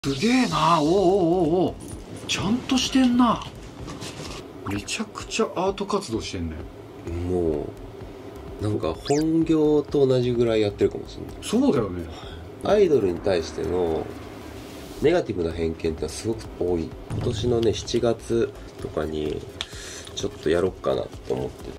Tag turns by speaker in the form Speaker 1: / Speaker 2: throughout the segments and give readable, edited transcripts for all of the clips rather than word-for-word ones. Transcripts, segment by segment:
Speaker 1: すげえな。おおおお、ちゃんとしてんな。めちゃくちゃアート活動してんね。
Speaker 2: もうなんか本業と同じぐらいやってるかもしれない。
Speaker 1: そうだよね。
Speaker 2: アイドルに対してのネガティブな偏見ってのはすごく多い。今年のね7月とかにちょっとやろっかなと思って、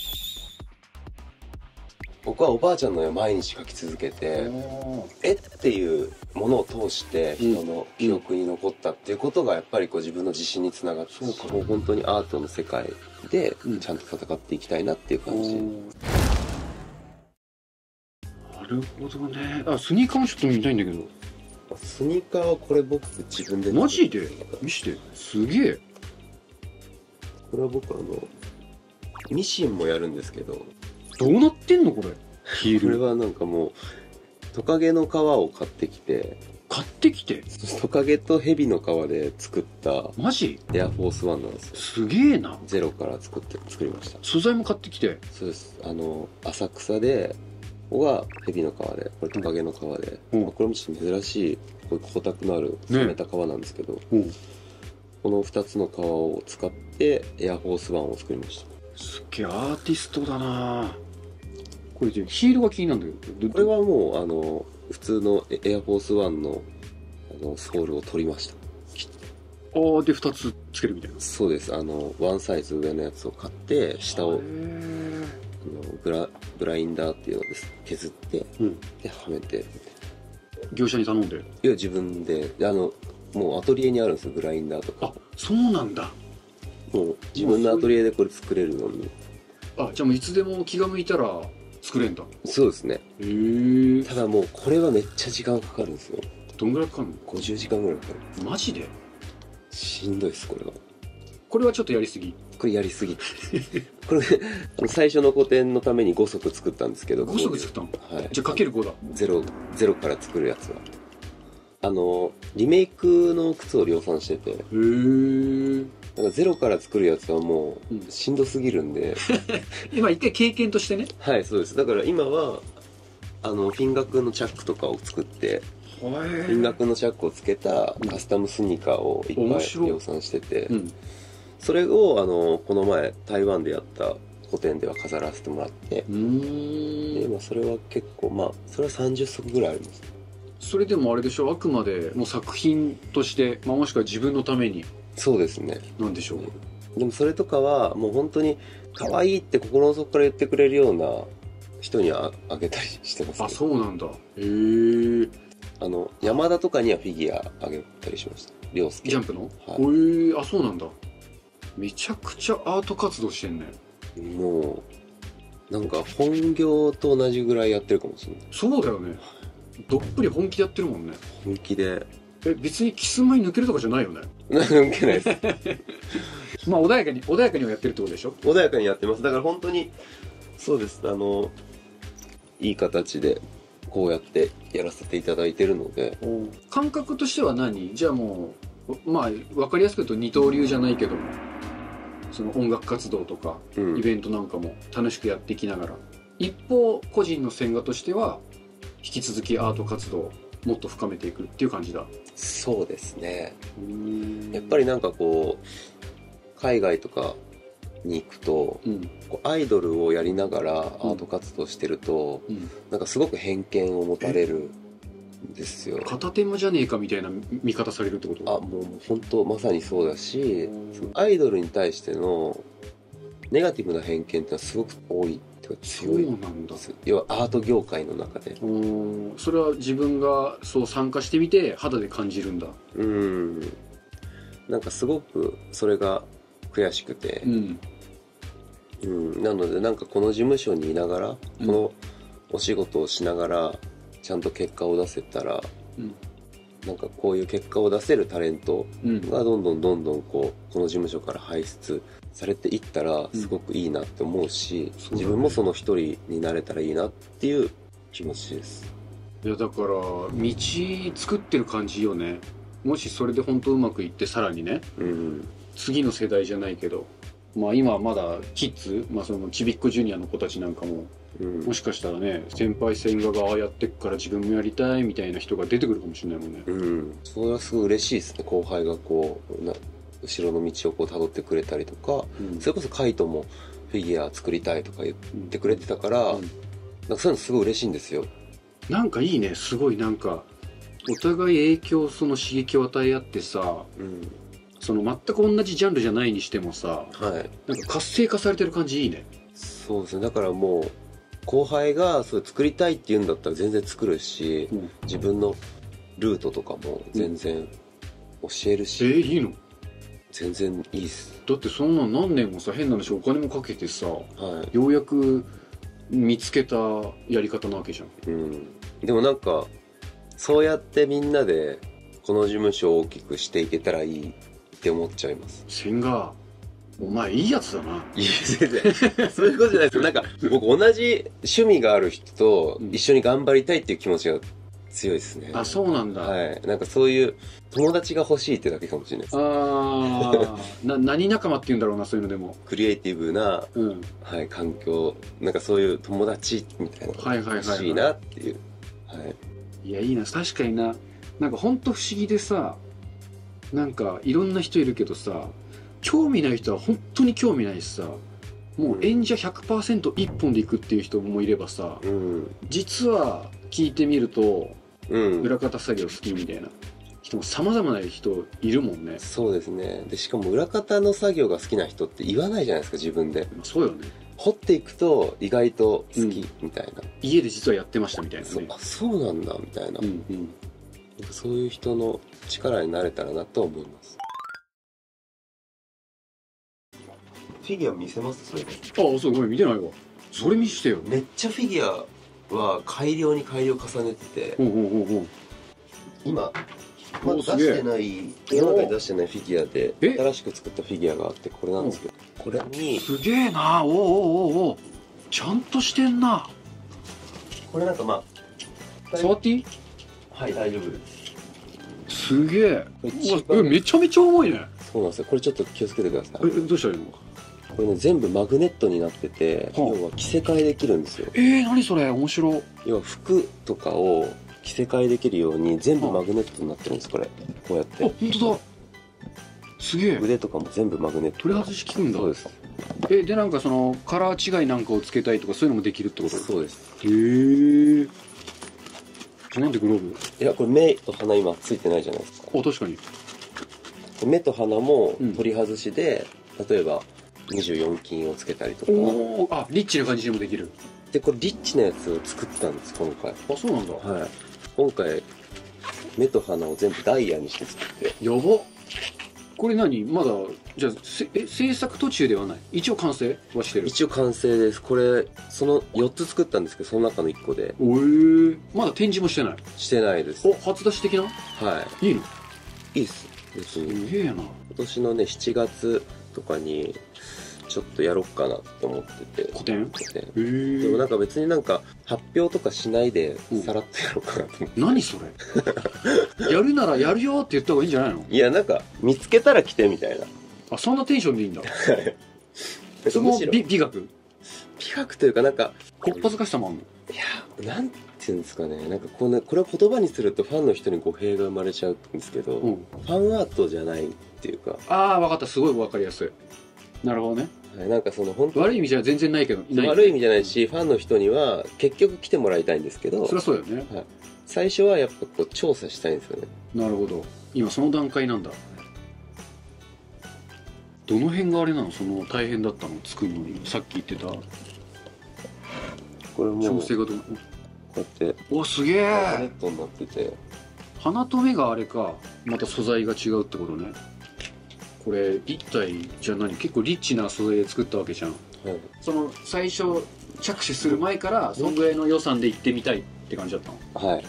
Speaker 2: 僕はおばあちゃんの絵を毎日描き続けて、絵っていうものを通して人の記憶に残ったっていうことがやっぱりこう自分の自信につながって、もう本当にアートの世界でちゃんと戦っていきたいなっていう感じ。
Speaker 1: なるほどね。あ、スニーカーもちょっと見たいんだけど。
Speaker 2: スニーカーはこれ僕自分で。
Speaker 1: マジで見して。すげえ。
Speaker 2: これは僕ミシンもやるんですけど。
Speaker 1: どうなってんのこれ。ヒール。
Speaker 2: これはなんかもうトカゲの皮を買ってきて。トカゲとヘビの皮で作った
Speaker 1: マジ
Speaker 2: エアフォースワンなんですよ。
Speaker 1: すげえな。
Speaker 2: ゼロから作りました。
Speaker 1: 素材も買ってきて。
Speaker 2: そうです。浅草でここがヘビの皮で、これトカゲの皮で、これもちょっと珍しいこういう光沢のある染めた皮なんですけど、この2つの皮を使ってエアフォースワンを作りました。
Speaker 1: すっげえアーティストだな。これヒールが気になるんだけど、
Speaker 2: これはもう普通のエアフォースワンのソールを取りました。
Speaker 1: ああ、で2つつけるみたいな。
Speaker 2: そうです。ワンサイズ上のやつを買って下をブラインダーっていうのです削って、ではめて。
Speaker 1: 業者に頼んで。
Speaker 2: いや自分でもうアトリエにあるんですよ、ブラインダーとか。
Speaker 1: あ、そうなんだ。
Speaker 2: もう自分のアトリエでこれ作れるのに。
Speaker 1: あ、じゃあもういつでも気が向いたら作れんだ。
Speaker 2: そうですね。
Speaker 1: へえ。
Speaker 2: ただもうこれはめっちゃ時間かかるんですよ。
Speaker 1: どんぐらいかかるの
Speaker 2: ？50時間ぐらいかかる。
Speaker 1: マジで？
Speaker 2: しんどいです、これは。
Speaker 1: これはちょっとやりすぎ。
Speaker 2: これやりすぎ。これ最初の個展のために5足作ったんですけど。
Speaker 1: 5足作ったの？
Speaker 2: はい。
Speaker 1: じゃあかける5だ。
Speaker 2: ゼロから作るやつは。リメイクの靴を量産してて。へ
Speaker 1: ー。
Speaker 2: なんかゼロから作るやつはもうしんどすぎるんで。
Speaker 1: 今一回経験としてね。
Speaker 2: はい、そうです。だから今はフィンガー君のチャックとかを作って、フィンガー君のチャックをつけたカスタムスニーカーをいっぱい量産してて、それをこの前台湾でやった個展では飾らせてもらって、でそれは結構それは30足ぐらいあります。そ
Speaker 1: れでもあれでしょ、あくまでもう作品として、もしくは自分のために。
Speaker 2: そうですね。
Speaker 1: なんでしょう。
Speaker 2: でもそれとかはもう本当に可愛いって心の底から言ってくれるような人にあげたりしてます、ね。
Speaker 1: あ、そうなんだ。へえ。
Speaker 2: 山田とかにはフィギュアあげたりしました。涼介。
Speaker 1: ジャンプの？
Speaker 2: はい。
Speaker 1: へえ。あ、そうなんだ。めちゃくちゃアート活動してんね。
Speaker 2: もうなんか本業と同じぐらいやってるかもしれない。
Speaker 1: そうだよね。どっぷり本気でやってるもんね。
Speaker 2: 本気で。
Speaker 1: 別にキスマイ抜けるとかじゃないよね。
Speaker 2: 抜けないです。
Speaker 1: 穏やかにはやってるってことでしょ。
Speaker 2: 穏やかにやってます。だから本当にそうです。いい形でこうやってやらせていただいてるので。
Speaker 1: 感覚としては何？じゃあもう分かりやすく言うと二刀流じゃないけども、その音楽活動とか、イベントなんかも楽しくやっていきながら、一方個人の線画としては引き続きアート活動をもっと深めていくっていう感じだ。
Speaker 2: そうですね。やっぱりなんかこう海外とかに行くと、こうアイドルをやりながらアート活動してると、なんかすごく偏見を持たれるんですよ。
Speaker 1: 片手間じゃねえかみたいな見方されるってこと？
Speaker 2: あ、もう本当まさにそうだし、アイドルに対してのネガティブな偏見ってのはすごく多いっていうか強い。
Speaker 1: そうなんだ。
Speaker 2: 要はアート業界の中で。
Speaker 1: それは自分がそう参加してみて肌で感じるんだ。
Speaker 2: なんかすごくそれが悔しくて、なのでなんかこの事務所にいながら、このお仕事をしながらちゃんと結果を出せたら、なんかこういう結果を出せるタレントがどんどんこの事務所から輩出されていったらすごくいいなって思うし、自分もその一人になれたらいいなっていう気持ちです。
Speaker 1: いやだから道作ってる感じよね。もしそれで本当うまくいってさらにね、次の世代じゃないけど、今まだキッズ、そのちびっこジュニアの子たちなんかももしかしたらね、先輩千賀がああやってっから自分もやりたいみたいな人が出てくるかもしれないもんね。
Speaker 2: それはすごい嬉しいですね。後輩がこう後ろの道をこう辿ってくれたりとか、それこそカイトもフィギュア作りたいとか言ってくれてたから、なんかそういうのすごい嬉しいんですよ。なんか
Speaker 1: いいね、すごいなんかお互い影響、その刺激を与え合ってさ、その全く同じジャンルじゃないにしてもさ、なんか活性化されてる感じいいね。
Speaker 2: そうですね。だからもう後輩がそれ作りたいって言うんだったら全然作るし、自分のルートとかも全然教えるし、
Speaker 1: いいの？
Speaker 2: 全然いいっす。
Speaker 1: だってそんな何年もさ、変な話お金もかけてさ、ようやく見つけたやり方なわけじゃん。
Speaker 2: でもなんかそうやってみんなでこの事務所を大きくしていけたらいいって思っちゃいます。
Speaker 1: 千賀、お前いいやつだな。
Speaker 2: いや全然そういうことじゃないですよ。なんか僕同じ趣味がある人と一緒に頑張りたいっていう気持ちが強いですね。
Speaker 1: あ、そうなんだ。
Speaker 2: はい。なんかそういう友達が欲しいってだけかもしれないです。
Speaker 1: 何仲間って言うんだろうな、そういうのでも。
Speaker 2: クリエイティブな、はい、環境、なんかそういう友達みたいなのが欲しいなっていう。
Speaker 1: いや、いいな。確かにな。なんかほんと不思議でさ、なんかいろんな人いるけどさ、興味ない人は本当に興味ないしさ、もう演者 100% 一本でいくっていう人もいればさ、実は聞いてみると、裏方作業好きみたいな人も様々な人いるもんね。
Speaker 2: そうですね。でしかも裏方の作業が好きな人って言わないじゃないですか、自分で。
Speaker 1: そうよね。
Speaker 2: 掘っていくと意外と好きみたいな、
Speaker 1: 家で実はやってましたみたいなね。
Speaker 2: そうなんだみたいな、なんかそういう人の力になれたらなと思います。フィギュア見せます？それで。
Speaker 1: そう、ごめん見てないわ。それ見してよ。
Speaker 2: めっちゃフィギュアは改良に改良重ねてて、今まだ出してない世の中に出してないフィギュアで新しく作ったフィギュアがあって、これなんですけど、これに
Speaker 1: すげえな。おちゃんとしてんな。
Speaker 2: これなんかまあ
Speaker 1: 触っていい？
Speaker 2: はい、大丈夫です。
Speaker 1: すげえ。めちゃめちゃ重いね。
Speaker 2: そうなんですよ。これちょっと気をつけてください。
Speaker 1: どうしたらいいの？
Speaker 2: これね、全部マグネットになってて、要は着せ替えできるんですよ。
Speaker 1: 何それ、面白い。
Speaker 2: 要は服とかを着せ替えできるように全部マグネットになってるんです、これ。こうやって。
Speaker 1: 本当だ。すげえ。
Speaker 2: 腕とかも全部マグネット。
Speaker 1: 取り外し効くんだ。
Speaker 2: そうです。
Speaker 1: でなんかそのカラー違いなんかをつけたいとかそういうのもできるってこと？
Speaker 2: そうです。
Speaker 1: へえ。なんでグローブ？
Speaker 2: いや、これ目と鼻今ついてないじゃないですか。
Speaker 1: 確かに。
Speaker 2: 目と鼻も取り外しで、例えば24金をつけたりとか。
Speaker 1: リッチな感じでもできる。
Speaker 2: で、これリッチなやつを作ったんです、今回。
Speaker 1: そうなんだ。
Speaker 2: はい。今回目と鼻を全部ダイヤにして作って。
Speaker 1: やば。これ何？まだじゃあ制作途中ではない？一応完成はしてる？
Speaker 2: 一応完成です。これその4つ作ったんですけど、その中の1個で。
Speaker 1: まだ展示もしてない？
Speaker 2: してないです。
Speaker 1: 初出し的な？
Speaker 2: はい。
Speaker 1: いいの？
Speaker 2: いいっす。別に。
Speaker 1: すげえな。
Speaker 2: 今年のね7月とかにちょっとやろっかなって思ってて。
Speaker 1: 個展。
Speaker 2: でもなんか別になんか発表とかしないでさらっとやろうかなと思って。
Speaker 1: 何それ？やるならやるよって言った方がいいんじゃないの？
Speaker 2: いや、なんか見つけたら来てみたいな。
Speaker 1: そんなテンションでいいんだ。その美学
Speaker 2: というか、なんか
Speaker 1: こっぱずかしさもあるの？
Speaker 2: いや、なんていうんですかね、なんかこれを言葉にするとファンの人に語弊が生まれちゃうんですけど、ファンアートじゃないっていうか。
Speaker 1: 分かった。すごい分かりやすい。なるほどね。
Speaker 2: なんかその本当
Speaker 1: 悪い意味じゃ全然ないけど、
Speaker 2: 悪い意味じゃないし、ファンの人には結局来てもらいたいんですけど、
Speaker 1: そりゃそうよね。
Speaker 2: 最初はやっぱこう調査したいんですよね。
Speaker 1: なるほど。今その段階なんだ。どの辺があれなの？その大変だったの作るのに。さっき言ってた
Speaker 2: これも
Speaker 1: 調整がこ
Speaker 2: うやって
Speaker 1: すげえ
Speaker 2: マグネットになってて、
Speaker 1: 鼻と目があれか、また素材が違うってことね。これ一体じゃあ結構リッチな素材で作ったわけじゃん。その最初着手する前からそのぐらいの予算で行ってみたいって感じだったの？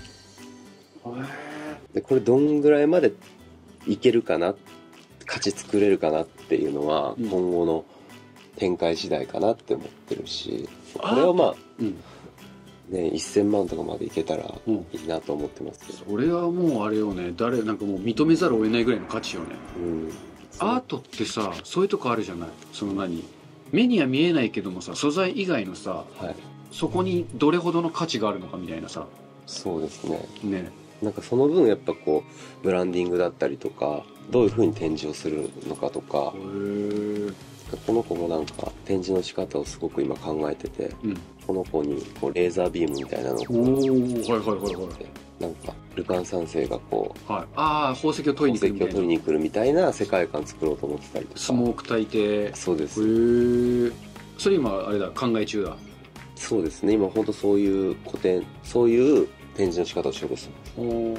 Speaker 2: でこれどんぐらいまでいけるかな、価値作れるかなっていうのは今後の展開次第かなって思ってるし、これはまあね、1000万とかまでいけたらいいなと思ってますけど、
Speaker 1: それはもうあれよね、なんかもう認めざるを得ないぐらいの価値よね。アートってさ、そういうとこあるじゃない。その目には見えないけどもさ、素材以外のさ、 そこにどれほどの価値があるのかみたいなさ。
Speaker 2: そうですね。
Speaker 1: ね。
Speaker 2: なんかその分やっぱこうブランディングだったりとか、どういう風に展示をするのかとか、この子もなんか展示の仕方をすごく今考えてて、この子にこうレーザービームみたいなのを、なんかルパン三世がこう、
Speaker 1: 宝石を取り
Speaker 2: に来るみたいな世界観作ろうと思ってたりとか。
Speaker 1: スモーク焚いて。
Speaker 2: そうです。
Speaker 1: それ今あれだ、考え中だ。
Speaker 2: そうですね、今本当そういうそういう展示の仕方をしようとしてます。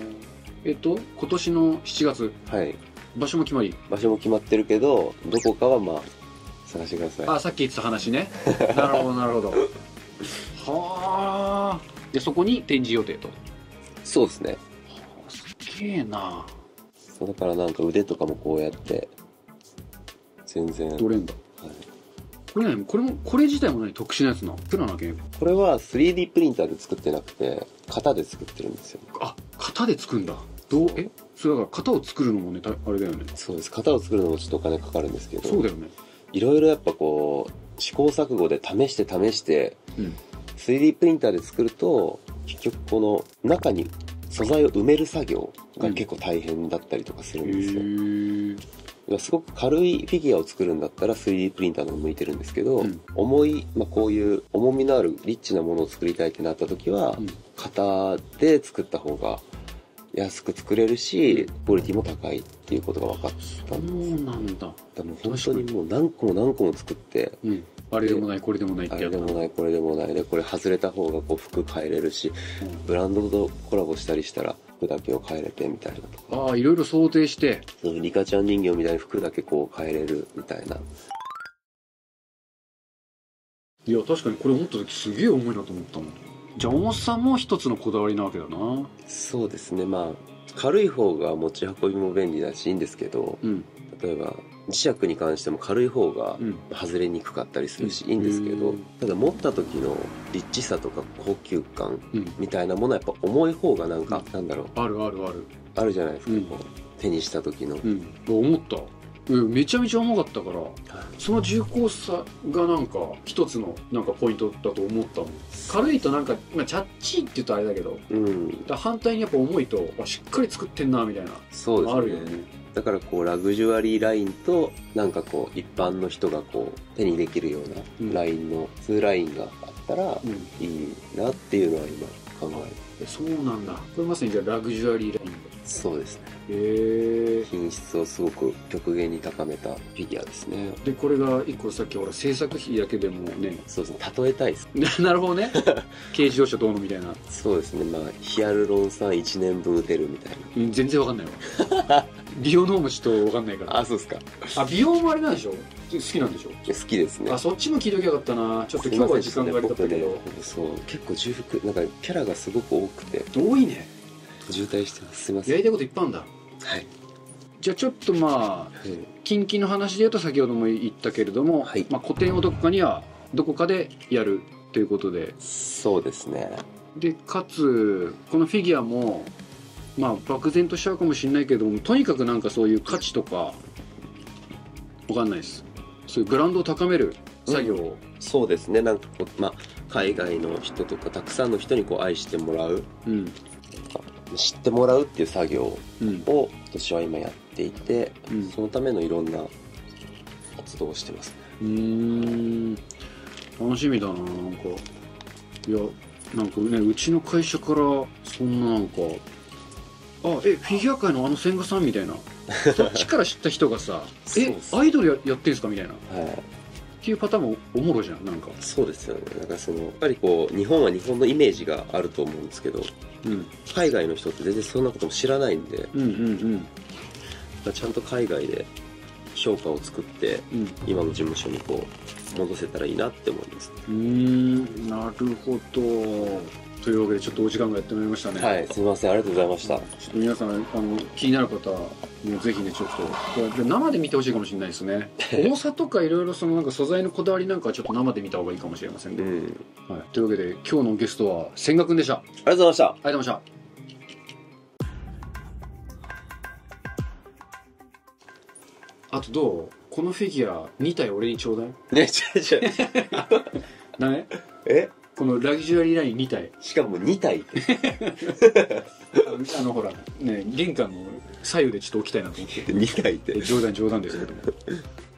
Speaker 1: 今年の7月。
Speaker 2: はい。
Speaker 1: 場所も決
Speaker 2: まってるけど、どこかはまあ探してください。
Speaker 1: さっき言ってた話ね。なるほどなるほど。はあ。でそこに展示予定と。
Speaker 2: そうですね。
Speaker 1: すげえな。
Speaker 2: そうだからなんか腕とかもこうやって全然
Speaker 1: 取れんだ。はい。これ自体も特殊なやつな。プラなけ。
Speaker 2: これは 3D プリンターで作ってなくて型で作ってるんですよ。
Speaker 1: 型で作るんだ。それだから型を作るのもね、あれだよね。
Speaker 2: そうです。型を作るのもちょっとお金かかるんですけど。
Speaker 1: そうだよね。
Speaker 2: いろいろやっぱこう試行錯誤で試して、3D プリンターで作ると結局この中に素材を埋める作業が結構大変だったりとかするんですよ。すごく軽いフィギュアを作るんだったら 3D プリンターの方が向いてるんですけど、重い、こういう重みのあるリッチなものを作りたいってなった時は、型で作った方が安く作れるし、クオリティも高いっていうことが分かったんです。
Speaker 1: そうなんだ。
Speaker 2: でも本当にもう何個も作って、
Speaker 1: あれでもないこれでもないってやつ。
Speaker 2: あれでもないこれでもないで、これ外れた方がこう服変えれるし、ブランドとコラボしたりしたら服だけを変えれてみたいなとか。
Speaker 1: いろいろ想定して。
Speaker 2: リカちゃん人形みたいに服だけこう変えれるみたいな。
Speaker 1: いや確かにこれ持った時すげえ重いなと思ったもん。じゃあ重さも一つのこだわりなわけだな。
Speaker 2: そうですね。軽い方が持ち運びも便利だしいいんですけど、例えば磁石に関しても軽い方が外れにくかったりするしいいんですけど、ただ持った時のリッチさとか高級感みたいなものはやっぱ重い方がなんか、なんだろう、
Speaker 1: ある
Speaker 2: じゃないですか、こう手にした時の、
Speaker 1: 思った。めちゃめちゃ重かったから、その重厚さがなんか一つのなんかポイントだと思ったもん。軽いとなんか、チャッチーって言うとあれだけど、反対にやっぱ重いとしっかり作ってんなみたいな。
Speaker 2: そうですね。
Speaker 1: あるよね。
Speaker 2: だからこうラグジュアリーラインとなんかこう一般の人がこう手にできるようなラインの2ラインがあったらいいなっていうのは今考えて。
Speaker 1: そうなんだ。これまさにじゃあラグジュアリーライン。
Speaker 2: そうですね。品質をすごく極限に高めたフィギュアですね。
Speaker 1: でこれが一個さっき制作費だけでもね。
Speaker 2: そうですね。例えたいです。
Speaker 1: なるほどね。軽自動車どうのみたいな。
Speaker 2: そうですね。ヒアルロン酸1年分打てるみたい
Speaker 1: な。全然わかんないわ。美容の方もちょっとわかんないから。
Speaker 2: そうですか。
Speaker 1: 美容もあれなんでしょ。好きなんでしょ。
Speaker 2: 好きですね。
Speaker 1: そっちも聞いときゃよかったな。ちょっと今日は時間があれだったけど。
Speaker 2: そう結構重複なんかキャラがすごく多くて。
Speaker 1: 多いね。
Speaker 2: 渋滞してます。すいません。
Speaker 1: やりたいこといっぱいあるんだ。
Speaker 2: はい。
Speaker 1: じゃあちょっと近々の話で言うと先ほども言ったけれども、個展をどこかでやるということで。
Speaker 2: そうですね。
Speaker 1: でかつこのフィギュアも漠然としちゃうかもしれないけども、とにかくなんかそういう価値とかわかんないです。そういうブランドを高める作業を、
Speaker 2: そうですね。なんかこう海外の人とかたくさんの人にこう愛してもらう、知ってもらうっていう作業を私は今やっていて、そのためのいろんな活動をしてますね。
Speaker 1: 楽しみだな。なんかいやなんかね、うちの会社からそんななんかフィギュア界の千賀さんみたいなそっちから知った人がさアイドルやってんすかみたいな、っていうパターンもおもろじゃん。なんか
Speaker 2: そうですよね。なんかやっぱりこう日本は日本のイメージがあると思うんですけど、海外の人って全然そんなことも知らないんで、ちゃんと海外で評価を作って、今の事務所にこう戻せたらいいなって思います。
Speaker 1: なるほど。というわけでちょっとお時間がやってまいりましたね。
Speaker 2: はい、すみません、ありがとうございました。
Speaker 1: ちょっと皆さん気になる方もぜひねちょっと生で見てほしいかもしれないですね。重さとかいろいろなんか素材のこだわりなんかはちょっと生で見た方がいいかもしれませんね。というわけで今日のゲストは千賀くんでした。あ
Speaker 2: りがとうございました。
Speaker 1: ありがとうございました。あとどう？このフィギュア2体俺にちょうだい。
Speaker 2: ね、違う。
Speaker 1: ダメ？ このラグジュアリーライン2体、
Speaker 2: しかも2体って
Speaker 1: ほらね、玄関の左右でちょっと置きたいなと思って
Speaker 2: 2体って
Speaker 1: 冗談ですけども